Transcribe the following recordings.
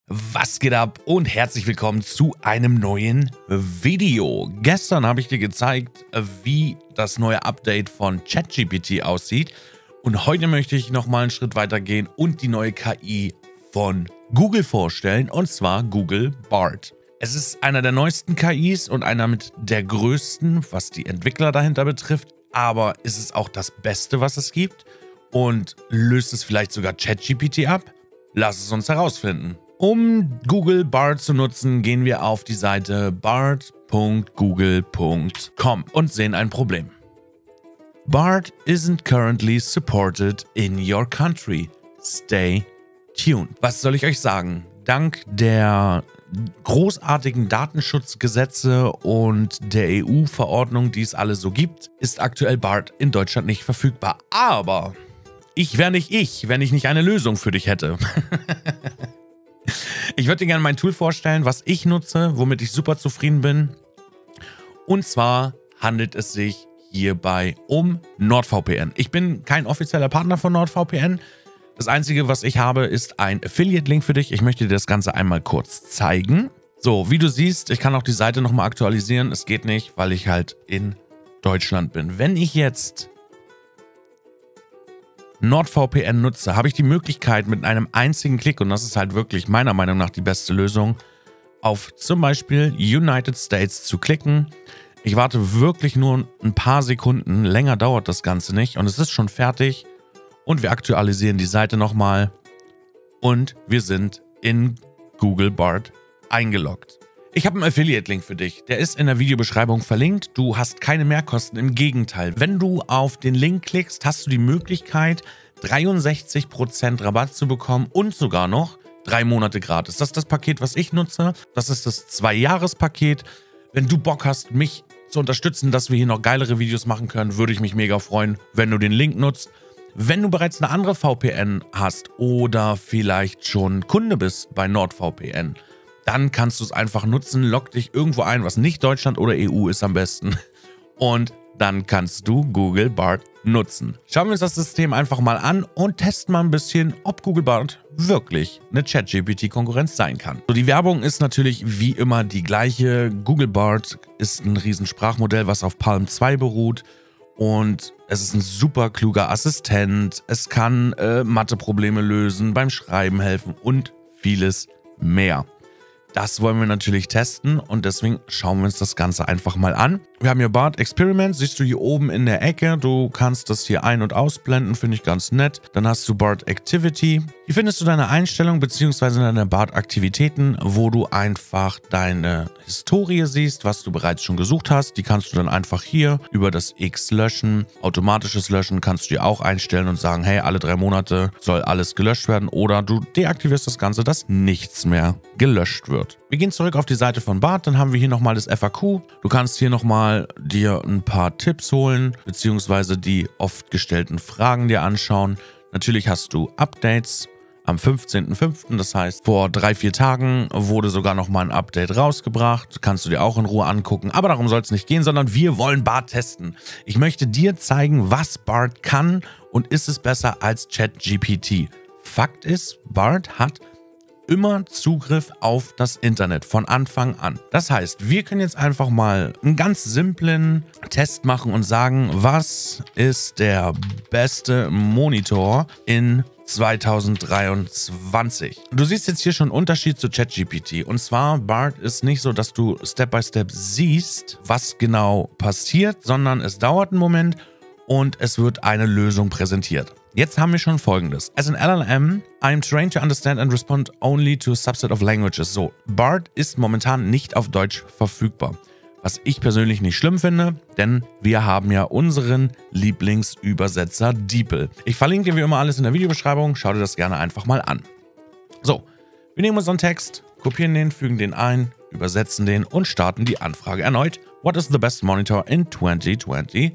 Was geht ab und herzlich willkommen zu einem neuen Video. Gestern habe ich dir gezeigt, wie das neue Update von ChatGPT aussieht. Und heute möchte ich nochmal einen Schritt weiter gehen und die neue KI von Google vorstellen, und zwar Google Bard. Es ist einer der neuesten KIs und einer mit der größten, was die Entwickler dahinter betrifft. Aber ist es auch das Beste, was es gibt? Und löst es vielleicht sogar ChatGPT ab? Lass es uns herausfinden. Um Google Bard zu nutzen, gehen wir auf die Seite bard.google.com und sehen ein Problem. Bard isn't currently supported in your country. Stay tuned. Was soll ich euch sagen? Dank der großartigen Datenschutzgesetze und der EU-Verordnung, die es alle so gibt, ist aktuell Bard in Deutschland nicht verfügbar. Aber ich wäre nicht ich, wenn ich nicht eine Lösung für dich hätte. Ich würde dir gerne mein Tool vorstellen, was ich nutze, womit ich super zufrieden bin. Und zwar handelt es sich hierbei um NordVPN. Ich bin kein offizieller Partner von NordVPN. Das Einzige, was ich habe, ist ein Affiliate-Link für dich. Ich möchte dir das Ganze einmal kurz zeigen. So, wie du siehst, ich kann auch die Seite nochmal aktualisieren. Es geht nicht, weil ich halt in Deutschland bin. Wenn ich jetzt NordVPN nutze, habe ich die Möglichkeit mit einem einzigen Klick, und das ist halt wirklich meiner Meinung nach die beste Lösung, auf zum Beispiel United States zu klicken. Ich warte wirklich nur ein paar Sekunden, länger dauert das Ganze nicht und es ist schon fertig und wir aktualisieren die Seite nochmal und wir sind in Google Bard eingeloggt. Ich habe einen Affiliate-Link für dich, der ist in der Videobeschreibung verlinkt. Du hast keine Mehrkosten, im Gegenteil. Wenn du auf den Link klickst, hast du die Möglichkeit, 63% Rabatt zu bekommen und sogar noch 3 Monate gratis. Das ist das Paket, was ich nutze. Das ist das 2-Jahres-Paket. Wenn du Bock hast, mich zu unterstützen, dass wir hier noch geilere Videos machen können, würde ich mich mega freuen, wenn du den Link nutzt. Wenn du bereits eine andere VPN hast oder vielleicht schon Kunde bist bei NordVPN, dann kannst du es einfach nutzen, log dich irgendwo ein, was nicht Deutschland oder EU ist am besten. Und dann kannst du Google Bard nutzen. Schauen wir uns das System einfach mal an und testen mal ein bisschen, ob Google Bard wirklich eine ChatGPT-Konkurrenz sein kann. So, die Werbung ist natürlich wie immer die gleiche. Google Bard ist ein Riesensprachmodell, was auf Palm 2 beruht. Und es ist ein super kluger Assistent. Es kann Matheprobleme lösen, beim Schreiben helfen und vieles mehr. Das wollen wir natürlich testen und deswegen schauen wir uns das Ganze einfach mal an. Wir haben hier Bard Experiment, siehst du hier oben in der Ecke. Du kannst das hier ein- und ausblenden, finde ich ganz nett. Dann hast du Bard Activity. Hier findest du deine Einstellungen bzw. deine Bard-Aktivitäten, wo du einfach deine Historie siehst, was du bereits schon gesucht hast. Die kannst du dann einfach hier über das X löschen. Automatisches Löschen kannst du dir auch einstellen und sagen, hey, alle 3 Monate soll alles gelöscht werden. Oder du deaktivierst das Ganze, dass nichts mehr gelöscht wird. Wir gehen zurück auf die Seite von Bard, dann haben wir hier nochmal das FAQ. Du kannst hier nochmal dir ein paar Tipps holen, beziehungsweise die oft gestellten Fragen dir anschauen. Natürlich hast du Updates am 15.05., das heißt vor 3-4 Tagen wurde sogar nochmal ein Update rausgebracht. Kannst du dir auch in Ruhe angucken, aber darum soll es nicht gehen, sondern wir wollen Bard testen. Ich möchte dir zeigen, was Bard kann und ist es besser als ChatGPT. Fakt ist, Bard hat immer Zugriff auf das Internet von Anfang an. Das heißt, wir können jetzt einfach mal einen ganz simplen Test machen und sagen, was ist der beste Monitor in 2023. Du siehst jetzt hier schon einen Unterschied zu ChatGPT. Und zwar, Bard ist nicht so, dass du Step by Step siehst, was genau passiert, sondern es dauert einen Moment und es wird eine Lösung präsentiert. Jetzt haben wir schon Folgendes. As an LLM, I'm trained to understand and respond only to a subset of languages. So, Bard ist momentan nicht auf Deutsch verfügbar. Was ich persönlich nicht schlimm finde, denn wir haben ja unseren Lieblingsübersetzer DeepL. Ich verlinke dir wie immer alles in der Videobeschreibung. Schau dir das gerne einfach mal an. So, wir nehmen unseren Text, kopieren den, fügen den ein, übersetzen den und starten die Anfrage erneut. What is the best monitor in 2023?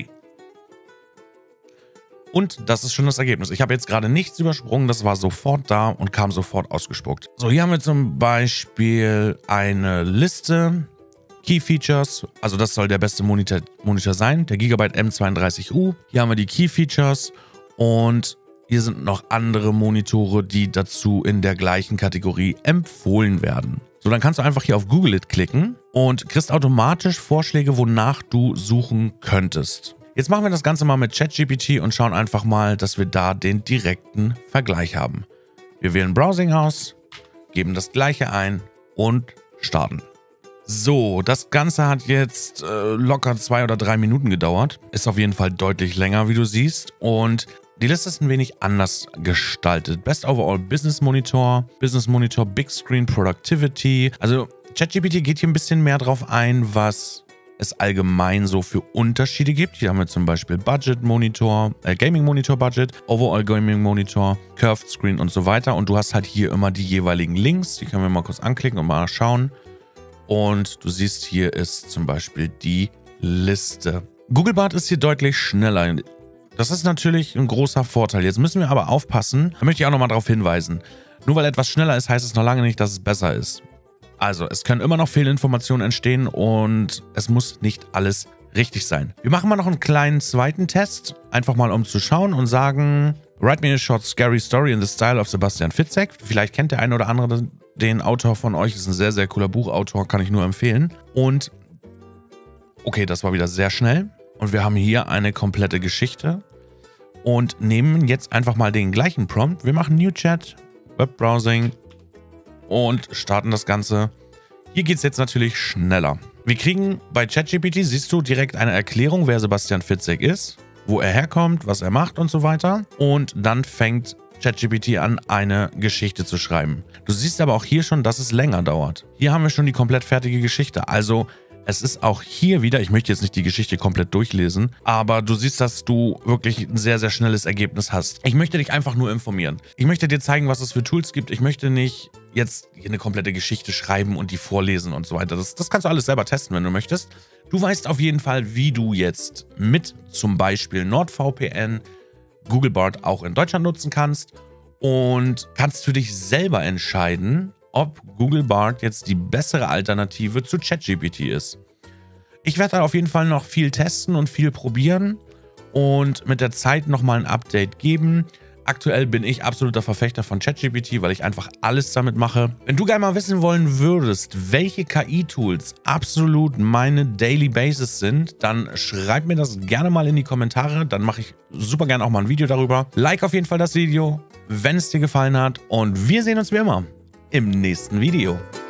Und das ist schon das Ergebnis. Ich habe jetzt gerade nichts übersprungen, das war sofort da und kam sofort ausgespuckt. So, hier haben wir zum Beispiel eine Liste, Key Features, also das soll der beste Monitor sein, der Gigabyte M32U. Hier haben wir die Key Features und hier sind noch andere Monitore, die dazu in der gleichen Kategorie empfohlen werden. So, dann kannst du einfach hier auf Google It klicken und kriegst automatisch Vorschläge, wonach du suchen könntest. Jetzt machen wir das Ganze mal mit ChatGPT und schauen einfach mal, dass wir da den direkten Vergleich haben. Wir wählen Browsing aus, geben das gleiche ein und starten. So, das Ganze hat jetzt locker 2 oder 3 Minuten gedauert. Ist auf jeden Fall deutlich länger, wie du siehst. Und die Liste ist ein wenig anders gestaltet. Best Overall Business Monitor, Big Screen Productivity. Also ChatGPT geht hier ein bisschen mehr drauf ein, was es allgemein so für Unterschiede gibt. Hier haben wir zum Beispiel Budget Monitor, Gaming Monitor Budget, Overall Gaming Monitor, Curved Screen und so weiter. Und du hast halt hier immer die jeweiligen Links. Die können wir mal kurz anklicken und mal schauen. Und du siehst, hier ist zum Beispiel die Liste. Google Bard ist hier deutlich schneller. Das ist natürlich ein großer Vorteil. Jetzt müssen wir aber aufpassen, da möchte ich auch nochmal darauf hinweisen. Nur weil etwas schneller ist, heißt es noch lange nicht, dass es besser ist. Also, es können immer noch Fehlinformationen entstehen und es muss nicht alles richtig sein. Wir machen mal noch einen kleinen zweiten Test, einfach mal um zu schauen und sagen, write me a short scary story in the style of Sebastian Fitzek. Vielleicht kennt der eine oder andere den Autor von euch, ist ein sehr, sehr cooler Buchautor, kann ich nur empfehlen. Und, okay, das war wieder sehr schnell. Und wir haben hier eine komplette Geschichte und nehmen jetzt einfach mal den gleichen Prompt. Wir machen New Chat, Webbrowsing und starten das Ganze. Hier geht es jetzt natürlich schneller. Wir kriegen bei ChatGPT, siehst du, direkt eine Erklärung, wer Sebastian Fitzek ist, wo er herkommt, was er macht und so weiter. Und dann fängt ChatGPT an, eine Geschichte zu schreiben. Du siehst aber auch hier schon, dass es länger dauert. Hier haben wir schon die komplett fertige Geschichte. Also es ist auch hier wieder, ich möchte jetzt nicht die Geschichte komplett durchlesen, aber du siehst, dass du wirklich ein sehr, sehr schnelles Ergebnis hast. Ich möchte dich einfach nur informieren. Ich möchte dir zeigen, was es für Tools gibt. Ich möchte nicht jetzt hier eine komplette Geschichte schreiben und die vorlesen und so weiter. Das kannst du alles selber testen, wenn du möchtest. Du weißt auf jeden Fall, wie du jetzt mit zum Beispiel NordVPN Google Bard auch in Deutschland nutzen kannst und kannst für dich selber entscheiden, ob Google Bard jetzt die bessere Alternative zu ChatGPT ist. Ich werde da auf jeden Fall noch viel testen und viel probieren und mit der Zeit nochmal ein Update geben. Aktuell bin ich absoluter Verfechter von ChatGPT, weil ich einfach alles damit mache. Wenn du gerne mal wissen wollen würdest, welche KI-Tools absolut meine Daily Basis sind, dann schreib mir das gerne mal in die Kommentare. Dann mache ich super gerne auch mal ein Video darüber. Like auf jeden Fall das Video, wenn es dir gefallen hat. Und wir sehen uns wie immer im nächsten Video.